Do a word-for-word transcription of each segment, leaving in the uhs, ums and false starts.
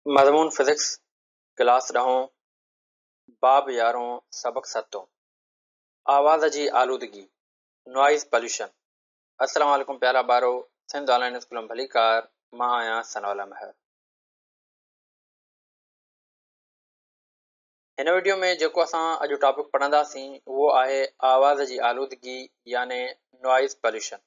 मज़मून physics class ॾहों बाब यारहों सबक सतों आवाज़ जी आलूदगी नॉइज़ पॉल्यूशन। अस्सलाम वालेकुम प्यारा ॿारो, सिंध ऑनलाइन स्कूल में भलीकार। मां आहियां सनवाला महर। हिन वीडियो में जेको असां अॼु टॉपिक पढ़ंदासीं उहो आहे आवाज़ जी आलूदगी याने नॉइज़ पॉल्यूशन।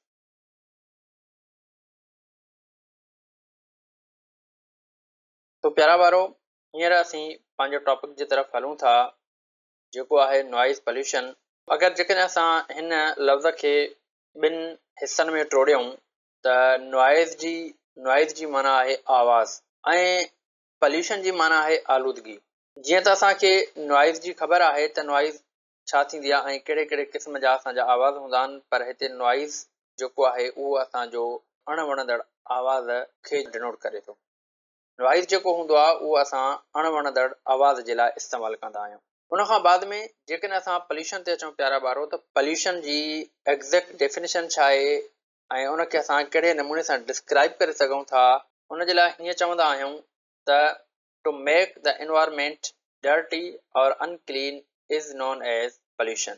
तो प्यारा ॿारो, हींअर असीं पंहिंजो टॉपिक जी तरफ़ हलूं था जेको आहे नॉइज़ पॉल्यूशन। अगरि जेकॾहिं असां हिन लफ़्ज़ खे ॿिनि हिसनि में टोड़ियूं त नॉइज़ जी नॉइज़ जी माना आहे आवाज़ ऐं पॉल्यूशन जी माना आहे आलूदगी। जीअं त असांखे नॉइज़ जी ख़बर आहे त नॉइज़ छा थींदी आहे ऐं कहिड़े कहिड़े क़िस्म जा असांजा आवाज़ हूंदा आहिनि, पर हिते नॉइज़ जेको आहे उहो असांजो अणवणंदड़ आवाज़ खे डिनोट करे थो। नॉइज़ जेको हूंदो आहे उहो असां अणवणंदड़ आवाज़ जे लाइ इस्तेमालु कंदा आहियूं। उन खां बाद में जेकॾहिं असां पॉल्यूशन ते अचूं प्यारा ॿारो, त पॉल्यूशन जी एग्ज़ैक्ट डेफिनेशन छा आहे ऐं उनखे असां कहिड़े नमूने सां डिस्क्राइब करे सघूं था, उन जे लाइ हीअं चवंदा आहियूं त to make the environment dirty और unclean is known as pollution.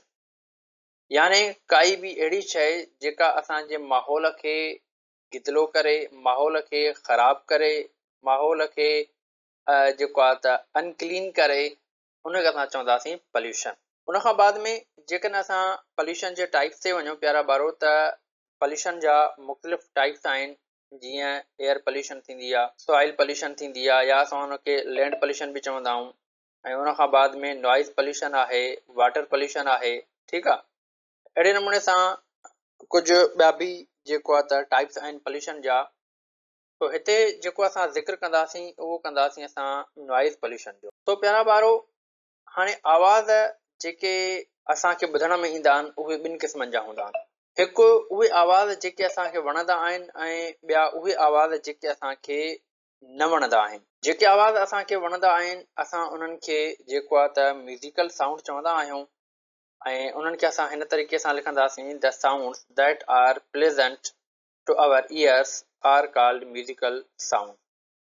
यानी काई बि अहिड़ी शइ जेका असांजे माहौल खे गिदलो करे, माहौल खे ख़राबु करे, माहौल खे जेको आहे त अनक्लीन करे, उनखे असां चवंदासीं पॉल्यूशन। उन खां बाद में जेकॾहिं असां पॉल्यूशन जे टाइप्स ते वञूं प्यारा ॿारो, त पॉल्यूशन जा मुख़्तलिफ़ टाइप्स आहिनि। जीअं एयर पॉल्यूशन थींदी आहे, सॉइल पॉल्यूशन थींदी आहे, या असां हुनखे लैंड पॉल्यूशन बि चवंदा आहियूं। ऐं उन खां बाद में नॉइज़ पॉल्यूशन आहे, वाटर पॉल्यूशन आहे। ठीकु आहे, अहिड़े नमूने सां कुझु ॿिया बि जेको आहे त टाइप्स आहिनि पॉल्यूशन जा। तो हिते जेको असां ज़िक्र कंदासीं उहो कंदासीं असां नॉइज़ पॉल्यूशन जो। तो प्यारा ॿारो, हाणे आवाज़ जेके असांखे ॿुधण में ईंदा आहिनि उहे ॿिनि क़िस्मनि जा हूंदा आहिनि। हिकु उहे आवाज़ जेके असांखे वणंदा आहिनि ऐं ॿिया उहे आवाज़ जेके असांखे न वणंदा आहिनि। जेके आवाज़ असांखे वणंदा आहिनि असां उन्हनि खे जेको आहे त म्यूज़िकल साउंड चवंदा आहियूं ऐं उन्हनि खे असां हिन तरीक़े सां लिखंदासीं the sounds that are pleasant to our ears are called musical sound.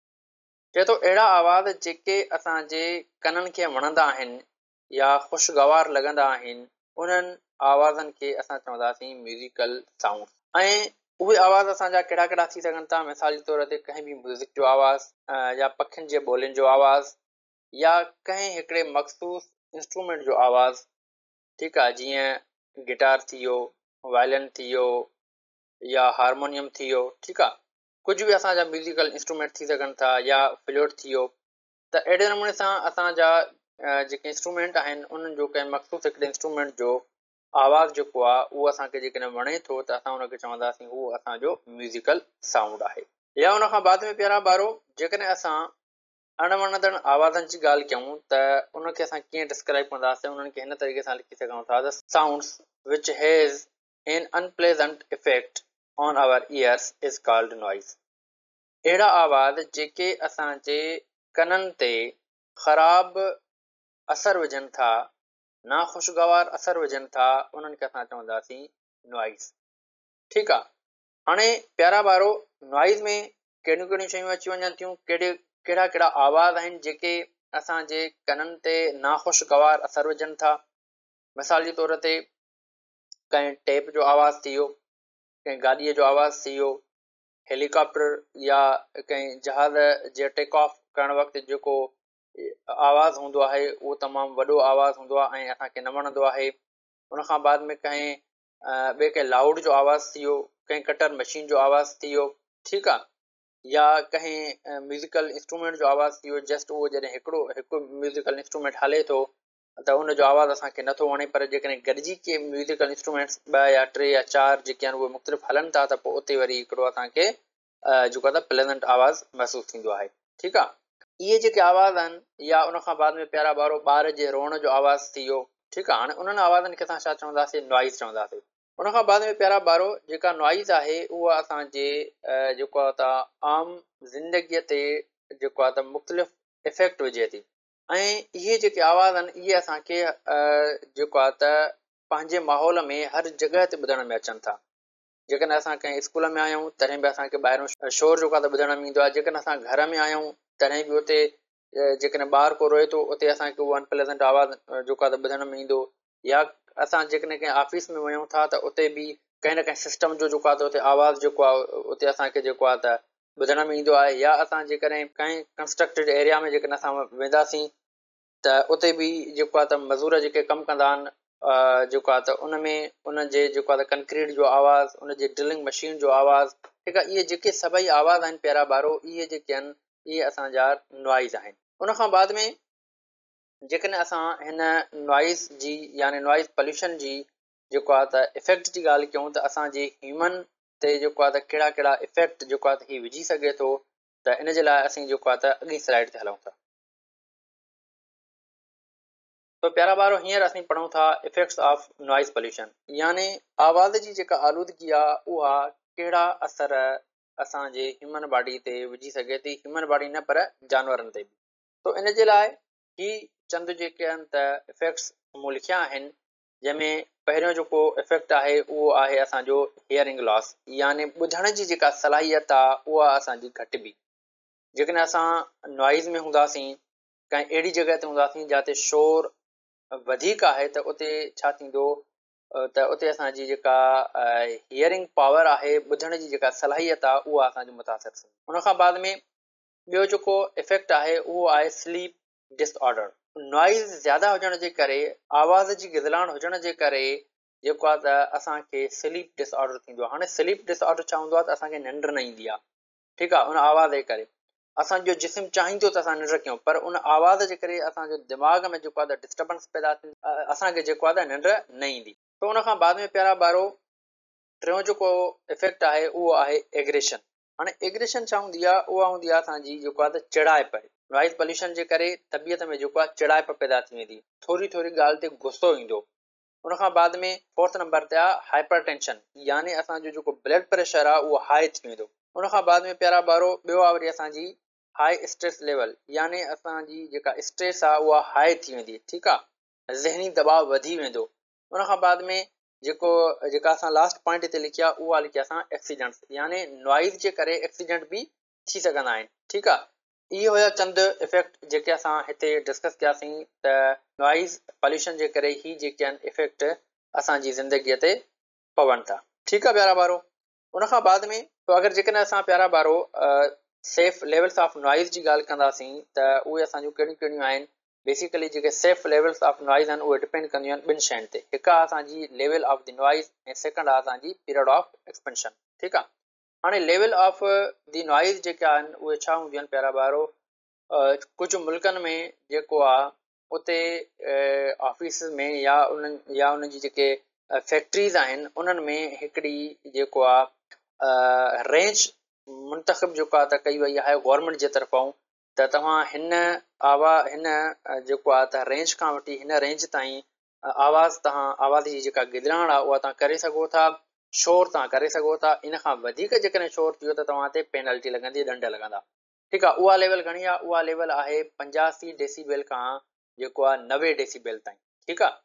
चए थो अहिड़ा आवाज़ जेके असांजे कननि खे वणंदा आहिनि या ख़ुशगवार लॻंदा आहिनि, उन्हनि आवाज़नि खे असां चवंदासीं म्यूज़िकल साउंड। ऐं उहे आवाज़ असांजा कहिड़ा कहिड़ा थी सघनि था। मिसाल जे तौर ते कंहिं बि म्यूज़िक जो आवाज़ु, या पखियुनि जे ॿोलियुनि जो आवाज़ु, या कंहिं हिकिड़े मख़सूस इंस्ट्रूमेंट जो आवाज़ु। ठीकु आहे, जीअं गिटार थी वियो, वायलिन थी वियो, या हारमोनियम थी वियो। ठीकु आहे, कुझु बि असांजा म्यूज़िकल इंस्ट्रूमेंट थी सघनि था, या फ्लूट थी वियो। त अहिड़े नमूने सां असांजा जेके इंस्ट्रूमेंट आहिनि उन्हनि जो कंहिं मख़सूस हिकिड़े इंस्ट्रूमेंट जो आवाज़ु जेको आहे उहो असांखे जेकॾहिं वणे थो त असां उनखे चवंदासीं उहो असांजो म्यूज़िकल साउंड आहे। या उन खां बाद में प्यारा ॿारो, जेकॾहिं असां अणवणंदड़ आवाज़नि जी ॻाल्हि कयूं त उनखे असां कीअं डिस्क्राइब कंदासीं, उन्हनि खे हिन तरीक़े सां लिखी सघूं था the sounds which has an unpleasant effect on our ears is called noise. अहिड़ा आवाज़ जेके असांजे कननि ते ख़राबु असर विझनि था, नाख़ुशगवार असर विझनि था, उन्हनि खे असां चवंदासीं नॉइज़। ठीकु आहे, हाणे प्यारा ॿारो, नॉइज़ में कहिड़ियूं कहिड़ियूं शयूं अची वञनि थियूं, कहिड़े कहिड़ा कहिड़ा आवाज़ आहिनि जेके असांजे कननि ते नाख़ुशगवार असर विझनि था। मिसाल जे तौर ते कंहिं टेप जो आवाज़ु थी वियो, कंहिं गाॾीअ जो आवाज़ु थी वियो, हेलीकॉप्टर या कंहिं जहाज़ जे टेक ऑफ करण वक़्तु जेको आवाज़ु हूंदो आहे उहो तमामु वॾो आवाज़ु हूंदो आहे ऐं असांखे न वणंदो आहे। उन खां बाद में कंहिं ॿिए कंहिं लाउड जो आवाज़ु थी वियो, कंहिं कटर मशीन जो आवाज़ु थी वियो। ठीकु आहे, या कंहिं म्यूज़िकल इंस्ट्रूमेंट जो आवाज़ु थी वियो। जस्ट उहो जॾहिं हिकिड़ो हिकु म्यूज़िकल इंस्ट्रूमेंट हले थो त उनजो आवाज़ु असांखे नथो वणे, पर जेकॾहिं गॾिजी के म्यूज़िकल इंस्ट्रूमेंट्स ॿ या टे या चारि जेके आहिनि उहे मुख़्तलिफ़ हलनि था त पोइ उते वरी हिकिड़ो असांखे जेको आहे त प्लेज़ेंट आवाज़ु महसूसु थींदो आहे। ठीकु आहे, इहे जेके आवाज़ आहिनि, या उन खां बाद में प्यारा ॿारो ॿार जे रोअण जो आवाज़ु थी वियो। ठीकु आहे, हाणे उन्हनि आवाज़नि खे असां छा चवंदासीं, नॉइज़ चवंदासीं। उन खां बाद में प्यारा ॿारो जेका नॉइज़ आहे उहा असांजे जेको आहे त आम ज़िंदगीअ ते जेको आहे त मुख़्तलिफ़ इफ़ेक्ट विझे थी। ऐं इहे जेके आवाज़ आहिनि इहे असांखे जेको आहे त पंहिंजे माहौल में हर जॻह ते ॿुधण में अचनि था। जेकॾहिं असां कंहिं स्कूल में आहियूं तॾहिं बि असांखे ॿाहिरों शोर जेको आहे त ॿुधण में ईंदो आहे। जेकॾहिं असां घर में आहियूं तॾहिं बि उते जेकॾहिं ॿार को रोए थो उते असांखे उहो अनप्लेज़ेंट आवाज़ु जेको आहे त ॿुधण में ईंदो, या असां जेकॾहिं कंहिं ऑफ़िस में वञूं था त उते बि कंहिं न कंहिं सिस्टम जो जेको आहे त उते आवाज़ु जेको आहे उते असांखे जेको आहे त ॿुधण में ईंदो आहे। या असां जेकॾहिं कंहिं कंस्ट्रक्टेड एरिया में जेकॾहिं असां वेंदासीं त उते बि जेको आहे त मज़दूर जेके कमु कंदा आहिनि जेको आहे त उन में उन जे जेको आहे त कंक्रीट जो आवाज़ु, उन जे ड्रिलिंग मशीन जो आवाज़ु, ठीकु आहे, इहे जेके सभई आवाज़ आहिनि प्यारा ॿारो, इहे जेके आहिनि इहे असांजा नॉइज़ आहिनि। उन खां बाद में जेकॾहिं असां हिन नॉइज़ जी यानी नॉइज़ पॉल्यूशन जी जेको आहे त इफेक्ट जी ॻाल्हि कयूं त असांजे ह्यूमन ते जेको आहे त कहिड़ा कहिड़ा इफेक्ट जेको आहे त हीउ विझी सघे थो, त इन जे लाइ असीं जेको आहे त अॻी स्लाइड ते हलूं था। तो प्यारा ॿारो, हींअर असीं पढ़ूं था इफेक्ट्स ऑफ नॉइज़ पॉल्यूशन, यानी आवाज़ जी जेका आलूदगी आहे उहा कहिड़ा असर असांजे ह्यूमन बॉडी ते विझी सघे थी, ह्यूमन बॉडी न पर जानवरनि ते बि। तो इन जे लाइ ही चंद जेके आहिनि त इफेक्ट्स मूं लिखिया आहिनि, जंहिंमें पहिरियों जेको इफेक्ट आहे उहो आहे असांजो हियरिंग लॉस, यानी ॿुधण जी जेका सलाहियत आहे उहा असांजी घटिबी। जेकॾहिं असां नॉइज़ में हूंदासीं, कंहिं अहिड़ी जॻह ते हूंदासीं जिते शोर वधीक आहे, त उते छा थींदो त उते असांजी जेका हियरिंग पावर आहे, ॿुधण जी जेका सलाहियत आहे उहा असांजी मुतासिर थींदी। उन खां बाद में ॿियो जेको इफेक्ट आहे उहो आहे स्लीप डिसऑर्डर। नॉइज़ ज़्यादा हुजण जे करे, आवाज़ जी गिदलाण हुजण जे करे जेको आहे त असांखे स्लीप डिसऑर्डर थींदो आहे। हाणे स्लीप डिसऑर्डर छा हूंदो आहे त असांखे निंड न ईंदी आहे, ठीकु आहे, उन आवाज़ जे करे। असांजो जिस्म चाहींदो त असां निंड कयूं, पर उन आवाज़ जे करे असांजो दिमाग़ में जेको आहे त डिस्टर्बेंस पैदा थींदी, असांखे जेको आहे त निंड न ईंदी। त उन खां बाद में प्यारा ॿारो टियों जेको इफेक्ट आहे उहो आहे एग्रेशन। हाणे एग्रेशन छा हूंदी आहे? उहा हूंदी आहे असांजी जेको आहे त चिड़ाइप। नॉइज़ पॉल्यूशन जे करे तबियत में जेको आहे चिड़ाइप पैदा थी वेंदी, थोरी थोरी ॻाल्हि ते गुस्सो ईंदो। उन खां बाद में फोर्थ नंबर ते आहे हाइपर टेंशन, यानी असांजो जेको ब्लड प्रेशर आहे उहो हाई थी वेंदो। उन खां बाद में प्यारा ॿारो ॿियो आहे वरी असांजी हाई स्ट्रेस लेवल, यानी असांजी जेका स्ट्रेस आहे उहा हाई थी वेंदी, ठीकु आहे, ज़हनी दबाव वधी वेंदो। उन खां बाद में जेको जेका असां लास्ट पॉइंट हिते लिखिया उहा लिखिया असां एक्सीडेंट्स, यानी नॉइज़ जे करे एक्सीडेंट बि थी सघंदा आहिनि, ठीकु आहे। इहे हुया चंद इफेक्ट जेके असां हिते डिस्कस कयासीं त नॉइज़ पॉल्यूशन जे करे ही जेके आहिनि इफेक्ट असांजी ज़िंदगीअ ते पवनि था, ठीकु आहे प्यारा ॿारो। उन खां बाद में अगरि जेकॾहिं असां प्यारा ॿारो सेफ लेवल्स ऑफ नॉइज़ जी ॻाल्हि कंदासीं त उहे असांजूं कहिड़ियूं कहिड़ियूं आहिनि। बेसिकली जेके सेफ लेवल्स ऑफ नॉइज़ आहिनि उहे डिपेंड कंदियूं आहिनि ॿिनि शयुनि ते। हिकु आहे असांजी लेवल ऑफ द नॉइज़ ऐं सेकेंड आहे असांजी पीरियड ऑफ एक्सपेंशन, ठीकु आहे। हाणे लेवल ऑफ द नॉइज़ जेके आहिनि उहे छा हूंदियूं आहिनि प्यारा ॿारो? कुझु मुल्कनि में जेको आहे उते ऑफिस में या उन्हनि या उन्हनि जी जेके फैक्ट्रीज़ आहिनि उन्हनि में हिकिड़ी जेको आहे रेंज मुंतख़िब जेको आहे त कई वई आहे गवर्नमेंट जे तरफ़ां, त तव्हां हिन आवा हिन जेको आहे त रेंज खां वठी हिन रेंज ताईं आवाज़ तव्हां आवाज़ जी जेका गिदराण आहे उहा तव्हां करे सघो था, शोर तव्हां करे सघो था। इन खां वधीक जेकॾहिं शोर थी वियो त तव्हां ते पेनल्टी लॻंदी, ॾंड लॻंदा, ठीकु आहे। उहा लेवल घणी आहे? उहा लेवल आहे पंजासी डेसीबेल खां जेको आहे नवे डेसीबेल ताईं, ठीकु आहे।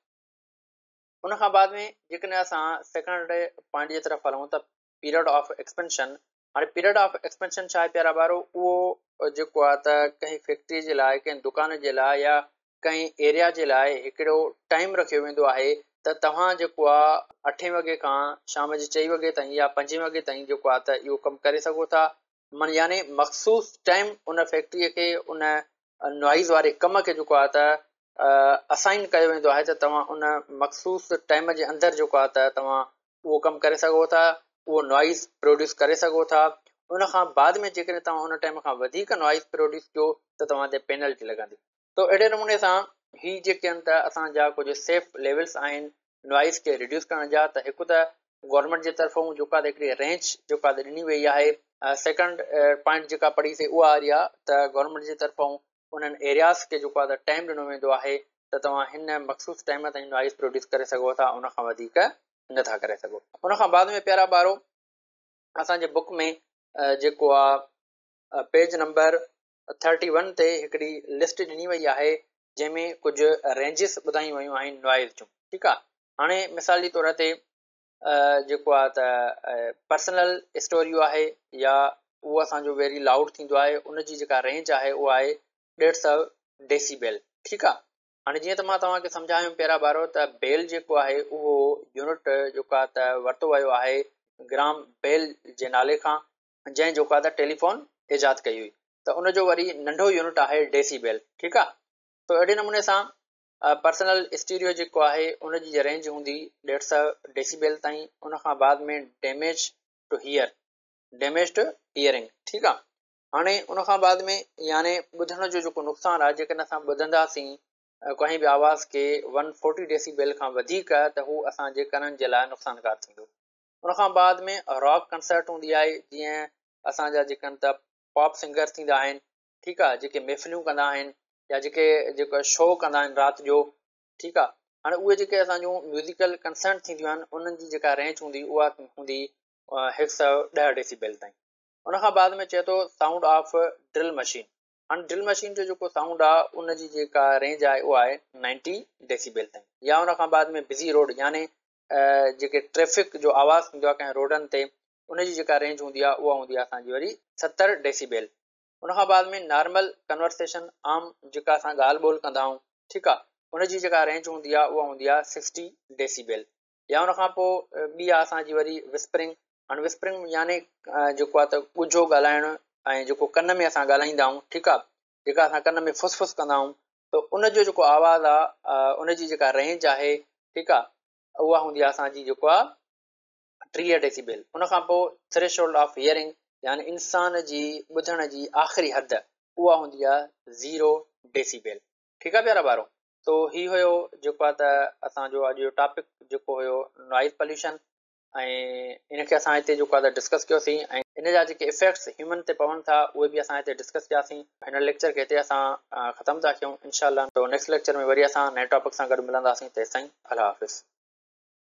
उन खां बाद में जेकॾहिं असां सेकेंड पॉइंट जे तरफ़ हलूं त पीरियड ऑफ एक्सपेंशन। हाणे पीरियड ऑफ एक्सपेंशन छा आहे प्यारा ॿारो? उहो जेको आहे त कंहिं फैक्ट्री जे लाइ, कंहिं दुकान जे लाइ या कंहिं एरिया जे लाइ हिकिड़ो टाइम रखियो वेंदो आहे त तव्हां जेको आहे अठे वॻे खां शाम जे चईं वॻे ताईं या पंजे वॻे ताईं जेको आहे त इहो कमु करे सघो था। मन यानी मख़सूस टाइम उन फैक्ट्रीअ खे उन नॉइज़ वारे कम खे जेको आहे त असाइन कयो वेंदो आहे त तव्हां उन मख़सूस टाइम जे अंदरि जेको आहे त तव्हां उहो कमु करे सघो था, उहो नॉइज़ प्रोड्यूस करे सघो था। उन खां बाद में जेकॾहिं तव्हां उन टाइम खां वधीक नॉइज़ प्रोड्यूस कयो त तव्हां ते पेनल्टी लॻंदी। त अहिड़े नमूने सां ही जेके आहिनि त असांजा कुझु सेफ लेवल्स आहिनि नॉइज़ खे रिड्यूस करण जा। त हिकु त गवर्नमेंट जे तरफ़ां जेका त हिकिड़ी रेंज जेका त ॾिनी वई आहे। सेकेंड पॉइंट जेका पढ़ीसीं उहा वारी आहे त गवर्नमेंट जे तरफ़ां उन्हनि एरियाज़ खे जेको आहे त टाइम ॾिनो वेंदो आहे त तव्हां हिन मख़सूस टाइम ताईं नॉइज़ प्रोड्यूस करे सघो था, उन खां वधीक नथा करे सघो। उन खां बाद में प्यारा ॿारो असांजे बुक में जेको आहे पेज नंबर थर्टी वन ते हिकिड़ी लिस्ट ॾिनी वई आहे जंहिंमें कुझु रेंजिस ॿुधायूं वयूं आहिनि नॉइज़ जूं, ठीकु आहे। हाणे मिसाल जे तौर ते जेको आहे त पर्सनल स्टोरियूं आहे या उहो असांजो वेरी लाउड थींदो आहे। उनजी जेका रेंज आहे उहा आहे ॾेढ सौ डेसीबेल। ठीकु आहे। हाणे जीअं त मां तव्हांखे सम्झायुमि पहिरियां बारो त बेल जेको आहे उहो यूनिट जेको आहे त वरितो वियो आहे ग्राम बेल जे नाले खां, जंहिं जेको आहे त टेलीफोन ईजाद कई हुई। त उनजो वरी नंढो यूनिट आहे डेसीबेल। ठीकु आहे। त अहिड़े नमूने सां पर्सनल स्टीरियो जेको आहे उनजी रेंज हूंदी ॾेढ सौ डेसीबेल ताईं। उनखां बाद में damage to hear, damage to hearing. ठीकु आहे। हाणे उनखां बाद में याने ॿुधण जो जेको नुक़सानु आहे, जेकॾहिं असां ॿुधंदासीं कंहिं बि आवाज़ खे वन फोर्टी डेसीबेल खां वधीक त हू असांजे कननि जे लाइ नुक़सानकार थींदो। उनखां बाद में रॉक कंसर्ट हूंदी आहे, जीअं असांजा जेके आहिनि त पॉप सिंगर थींदा आहिनि। ठीकु आहे। जेके महफ़िलियूं कंदा आहिनि या जेके जेको शो कंदा आहिनि राति जो। ठीकु आहे। हाणे उहे जेके असांजूं म्यूज़िकल कंसर्ट थींदियूं आहिनि उन्हनि जी जेका रेंज हूंदी उहा हूंदी हिकु सौ ॾह डेसीबेल ताईं। उनखां बाद में चए थो साउंड ऑफ ड्रिल मशीन। हाणे ड्रिल मशीन जो जेको साउंड आहे उनजी जेका रेंज आहे उहा आहे नाइंटी डेसीबेल ताईं। या उनखां बाद में बिज़ी रोड याने जेके ट्रैफ़िक जो आवाज़ु थींदो आहे कंहिं रोडनि ते, उनजी जेका रेंज हूंदी आहे उहा हूंदी आहे असांजी वरी सतरि डेसीबेल। उनखां बाद में नॉर्मल कन्वर्सेशन, आम जेका असां ॻाल्हि ॿोल कंदा आहियूं। ठीकु आहे। उनजी जेका रेंज हूंदी आहे उहा हूंदी आहे सिक्सटी डेसीबेल। या उनखां पोइ ॿी आहे असांजी वरी विस्परिंग। हाणे विस्परिंग याने जेको आहे त ॻुझो ॻाल्हाइणु ऐं जेको कन में असां ॻाल्हाईंदा आहियूं। ठीकु आहे। जेका असां कन में फुस फुस कंदा आहियूं त उनजो जेको आवाज़ु आहे उनजी जेका रेंज आहे, ठीकु आहे, उहा हूंदी आहे असांजी जेको आहे टीह डेसीबेल। उनखां पोइ थ्रेशोल्ड ऑफ हियरिंग यानी इंसान जी ॿुधण जी आख़िरी हद, उहा हूंदी आहे ज़ीरो डेसीबेल। ठीकु आहे प्यारा ॿारो। तो ही हुयो जेको आहे त असांजो अॼु जो टॉपिक जेको हुयो नॉइज़ पॉल्यूशन, ऐं इनखे असां हिते जेको आहे त डिस्कस कयोसीं ऐं इन जा जेके इफेक्ट्स ह्यूमन ते पवनि था उहे बि असां हिते डिस्कस कयासीं। हिन लेक्चर खे हिते असां ख़तमु था कयूं। इनशाअल्लाह तो नेक्स्ट लेक्चर में वरी असां नए टॉपिक सां गॾु मिलंदासीं। तेसिताईं अल्लाह हाफ़िज़।